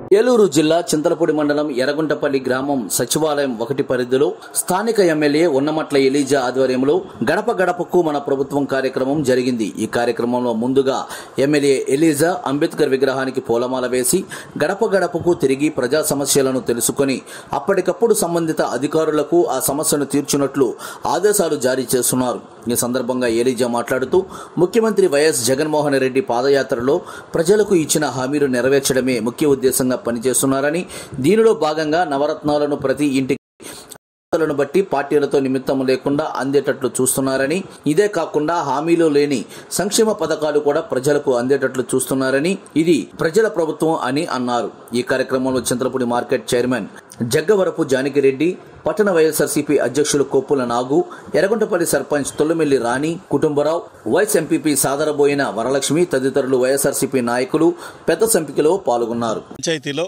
ఏలూరు జిల్లా చింతలపూడి మండలం ఎర్రగుంటపల్లి గ్రామం సచివాలయం 1 పరిధిలో స్థానిక ఎమ్మెల్యే ఉన్నమట్ల ఎలీజా ఆధ్వర్యంలో గడప గడపకు మన ప్రభుత్వం కార్యక్రమం జరిగింది। ఈ కార్యక్రమంలో ముందుగా ఎమ్మెల్యే ఎలీజా అంబేద్కర్ విగ్రహానికి పూలమాల వేసి గడప గడపకు తిరిగి ప్రజా సమస్యలను తెలుసుకొని అప్పటికప్పుడు సంబంధిత అధికారులకు ఆ సమస్యను తీర్చునట్లు ఆదేశాలు జారీ చేస్తున్నారు। ఈ సందర్భంగా ఎలీజా మాట్లాడుతూ ముఖ్యమంత్రి వైఎస్ జగన్మోహన్ రెడ్డి పాదయాత్రలో ప్రజలకు ఇచ్చిన హామీలు నెరవేర్చడమే ముఖ్య ఉద్దేశంగా పనిచేస్తున్నారని, దీనిలో భాగంగా నవరత్నాలను ప్రతి ఇంటికి బట్టి పార్టీలతో నిమిత్తం లేకుండా అందేటట్లు చూస్తున్నారని, ఇదే కాకుండా హామీలు లేని సంక్షేమ పథకాలు కూడా ప్రజలకు అందేటట్లు చూస్తున్నారని, ఇది ప్రజల ప్రభుత్వం అని అన్నారు। ఈ కార్యక్రమంలో చింతలపూడి మార్కెట్ చైర్మన్ జగ్గవరపు జానకిరెడ్డి, పట్టణ వైఎస్ఆర్సీపీ అధ్యక్షులు కొప్పుల నాగు, ఎర్రగుంటపల్లి సర్పంచ్ తొల్లిమిల్లి రాణి కుటుంబరావు, వైస్ ఎంపీపీ సాదరబోయిన వరలక్ష్మి తదితరులు వైఎస్ఆర్సీపీ నాయకులు పెద్ద సంఖ్యలో పాల్గొన్నారు। పంచాయతీలో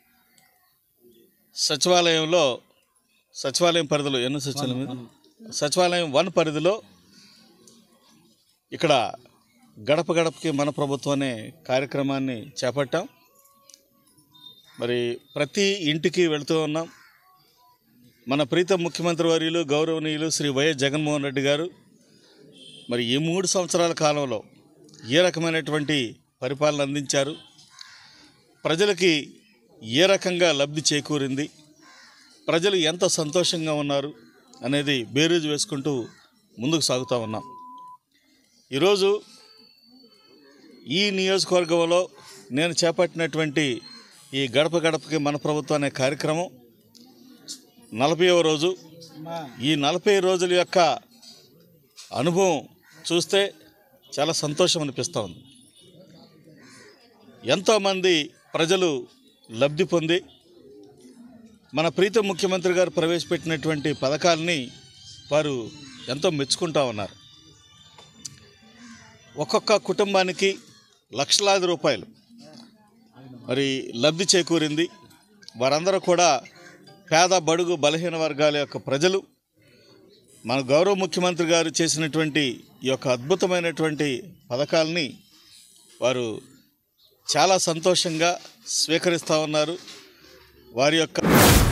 సచివాలయం పరిధిలో సచివాలయం 1 పరిధిలో ఇక్కడ గడప గడపకి మన ప్రభుత్వం అనే కార్యక్రమాన్ని చేపట్టాం। మరి ప్రతి ఇంటికి వెళుతూ ఉన్నాం। మన ప్రీతం ముఖ్యమంత్రి వర్యులు గౌరవనీయులు శ్రీ వైఎస్ జగన్మోహన్ రెడ్డి గారు మరి ఈ 3 సంవత్సరాల కాలంలో ఏ రకమైనటువంటి పరిపాలన అందించారు, ప్రజలకి ఏ రకంగా లబ్ధి చేకూరింది, ప్రజలు ఎంత సంతోషంగా ఉన్నారు అనేది బేరీజు వేసుకుంటూ ముందుకు సాగుతూ ఉన్నాం। ఈరోజు ఈ నియోజకవర్గంలో నేను చేపట్టినటువంటి ఈ గడప గడపకి మన ప్రభుత్వం అనే కార్యక్రమం 40వ రోజు। ఈ 40 రోజుల యొక్క అనుభవం చూస్తే చాలా సంతోషం అనిపిస్తూ ఉంది। ఎంతోమంది ప్రజలు లబ్ధి పొంది మన ప్రీతం ముఖ్యమంత్రి గారు ప్రవేశపెట్టినటువంటి పథకాలని వారు ఎంతో మెచ్చుకుంటూ ఉన్నారు। ఒక్కొక్క కుటుంబానికి లక్షలాది రూపాయలు మరి లబ్ధి చేకూరింది। వారందరూ కూడా పేద బడుగు బలహీన వర్గాల యొక్క ప్రజలు మన గౌరవ ముఖ్యమంత్రి గారు చేసినటువంటి ఈ యొక్క అద్భుతమైనటువంటి పథకాలని వారు చాలా సంతోషంగా స్వీకరిస్తూ ఉన్నారు। వారి యొక్క